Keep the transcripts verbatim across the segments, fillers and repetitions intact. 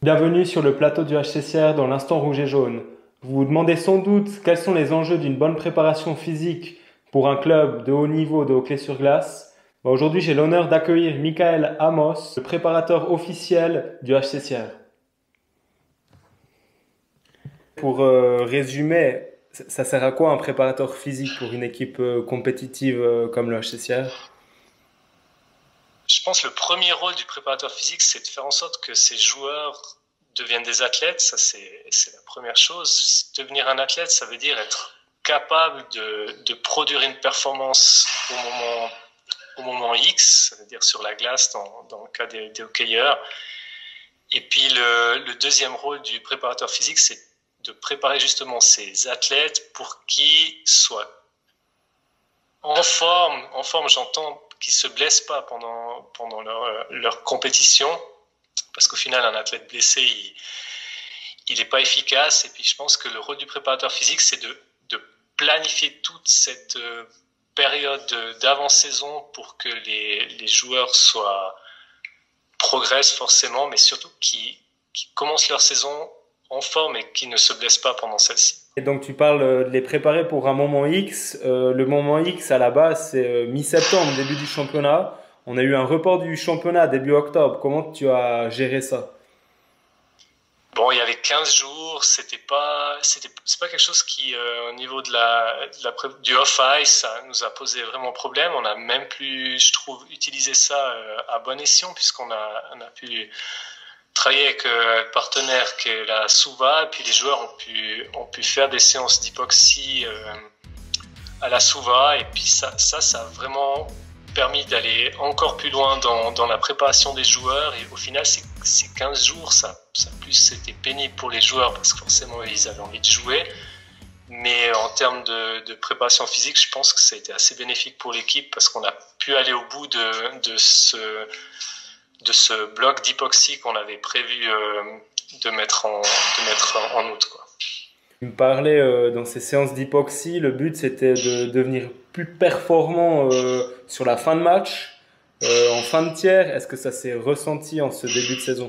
Bienvenue sur le plateau du H C C R dans l'instant rouge et jaune. Vous vous demandez sans doute quels sont les enjeux d'une bonne préparation physique pour un club de haut niveau de hockey sur glace. Bah, aujourd'hui, j'ai l'honneur d'accueillir Michael Amos, le préparateur officiel du H C C R. Pour euh, résumer, ça sert à quoi un préparateur physique pour une équipe euh, compétitive euh, comme le H C C R? Je pense que le premier rôle du préparateur physique, c'est de faire en sorte que ces joueurs deviennent des athlètes. Ça, c'est, c'est la première chose. Devenir un athlète, ça veut dire être capable de, de produire une performance au moment, au moment X, ça veut dire sur la glace, dans, dans le cas des, des hockeyeurs. Et puis, le, le deuxième rôle du préparateur physique, c'est de préparer justement ces athlètes pour qu'ils soient en forme. En forme, j'entends qu'ils se blessent pas pendant pendant leur leur compétition, parce qu'au final un athlète blessé il il est pas efficace. Et puis je pense que le rôle du préparateur physique, c'est de de planifier toute cette période d'avant-saison pour que les les joueurs soient progressent forcément, mais surtout qu'ils qu'ils commencent leur saison en forme et qu'ils ne se blessent pas pendant celle-ci. Et donc tu parles de les préparer pour un moment X. Euh, le moment X à la base c'est euh, mi-septembre, début du championnat. On a eu un report du championnat début octobre. Comment tu as géré ça? Bon, il y avait quinze jours. C'était pas, c'était, c'est pas quelque chose qui, euh, au niveau de la, de la du off-ice, ça nous a posé vraiment problème. On a même plus, je trouve, utilisé ça euh, à bon escient, puisqu'on a, on a pu travailler avec euh, le partenaire qui est la Suva, et puis les joueurs ont pu, ont pu faire des séances d'hypoxie euh, à la Suva, et puis ça, ça, ça a vraiment permis d'aller encore plus loin dans, dans la préparation des joueurs. Et au final, ces, ces quinze jours, ça, ça plus c'était pénible pour les joueurs parce que forcément ils avaient envie de jouer. Mais en termes de, de préparation physique, je pense que ça a été assez bénéfique pour l'équipe parce qu'on a pu aller au bout de, de ce de ce bloc d'hypoxie qu'on avait prévu euh, de mettre en, de mettre en août, quoi. Tu me parlais euh, dans ces séances d'hypoxie, le but c'était de devenir plus performant euh, sur la fin de match, euh, en fin de tiers. Est-ce que ça s'est ressenti en ce début de saison?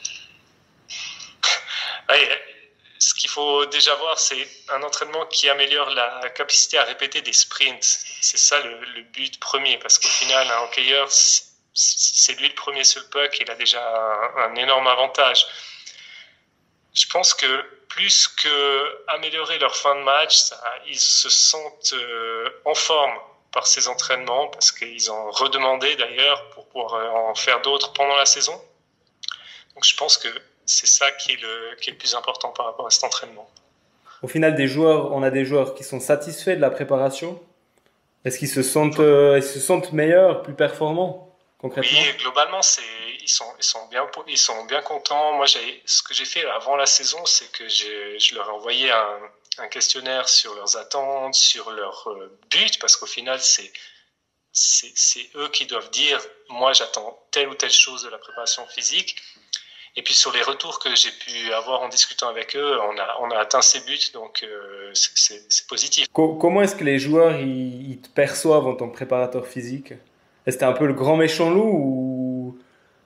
Oui, ce qu'il faut déjà voir, c'est un entraînement qui améliore la capacité à répéter des sprints. C'est ça le, le but premier, parce qu'au final, un hockeyeur, si c'est lui le premier sur le puck, il a déjà un, un énorme avantage. Je pense que plus que améliorer leur fin de match, ça, ils se sentent euh, en forme par ces entraînements parce qu'ils ont redemandé d'ailleurs pour pouvoir en faire d'autres pendant la saison. Donc je pense que c'est ça qui est le, qui est le plus important par rapport à cet entraînement. Au final, des joueurs, on a des joueurs qui sont satisfaits de la préparation. Est-ce qu'ils se sentent, euh, ils se sentent meilleurs, plus performants? Concrètement? Oui, globalement, c'est, ils sont, ils sont bien, ils sont bien contents. Moi, j'ai, ce que j'ai fait avant la saison, c'est que j'ai, je leur ai envoyé un, un questionnaire sur leurs attentes, sur leur euh, but, parce qu'au final, c'est, c'est, c'est eux qui doivent dire, moi, j'attends telle ou telle chose de la préparation physique. Et puis sur les retours que j'ai pu avoir en discutant avec eux, on a, on a atteint ces buts, donc euh, c'est, c'est, c'est positif. Comment est-ce que les joueurs ils, ils te perçoivent en tant que préparateur physique? Est-ce que t'es un peu le grand méchant loup ou...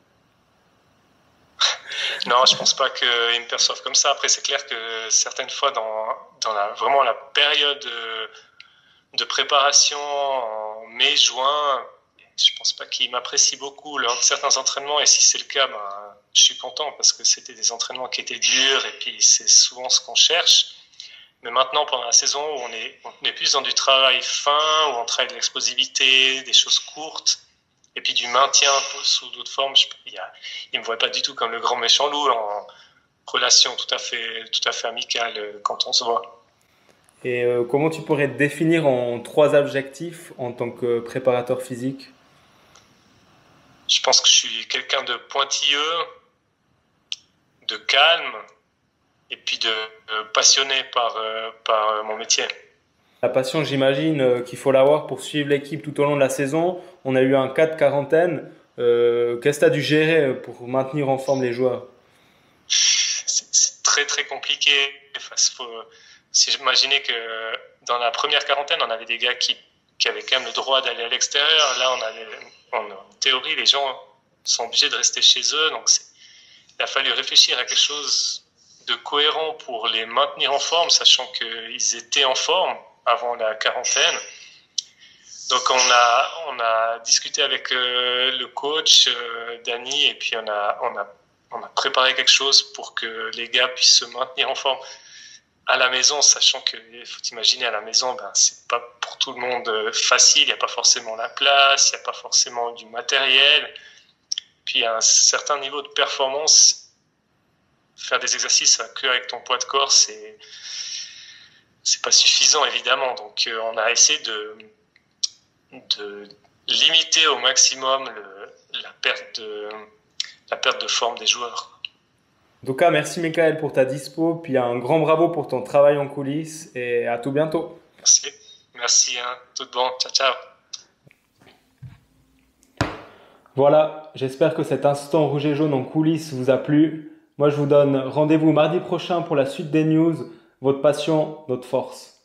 Non, je pense pas qu'ils me perçoivent comme ça. Après, c'est clair que certaines fois, dans, dans la, vraiment la période de, de préparation en mai, juin, je pense pas qu'ils m'apprécient beaucoup lors de certains entraînements. Et si c'est le cas, ben, je suis content parce que c'était des entraînements qui étaient durs et puis c'est souvent ce qu'on cherche. Mais maintenant, pendant la saison où on est, on est plus dans du travail fin, où on travaille de l'explosivité, des choses courtes, et puis du maintien sous d'autres formes, je, il y a, ils me voient pas du tout comme le grand méchant loup, en relation tout à fait, tout à fait amicale quand on se voit. Et euh, comment tu pourrais te définir en trois adjectifs en tant que préparateur physique? Je pense que je suis quelqu'un de pointilleux, de calme, et puis de euh, passionné par, euh, par euh, mon métier. La passion, j'imagine euh, qu'il faut l'avoir pour suivre l'équipe tout au long de la saison. On a eu un cas de quarantaine. Euh, qu'est-ce que tu as dû gérer pour maintenir en forme les joueurs? C'est, c'est très très compliqué. Enfin, faut, si j'imaginais que dans la première quarantaine, on avait des gars qui, qui avaient quand même le droit d'aller à l'extérieur. Là, on avait, en théorie, les gens sont obligés de rester chez eux. Donc c'est, il a fallu réfléchir à quelque chose de cohérent pour les maintenir en forme, sachant qu'ils étaient en forme avant la quarantaine. Donc on a on a discuté avec euh, le coach euh, Danny, et puis on a on a on a préparé quelque chose pour que les gars puissent se maintenir en forme à la maison, sachant que il faut imaginer à la maison, ben c'est pas pour tout le monde facile, il n'y a pas forcément la place, il n'y a pas forcément du matériel, puis à un certain niveau de performance, faire des exercices que avec ton poids de corps, c'est c'est pas suffisant évidemment. Donc euh, on a essayé de de limiter au maximum le, la perte de la perte de forme des joueurs. En tout cas, merci Michael pour ta dispo, puis un grand bravo pour ton travail en coulisses et à tout bientôt. Merci, merci, hein. Tout bon, ciao ciao. Voilà, j'espère que cet instant rouge et jaune en coulisses vous a plu. Moi, je vous donne rendez-vous mardi prochain pour la suite des news. Votre passion, notre force.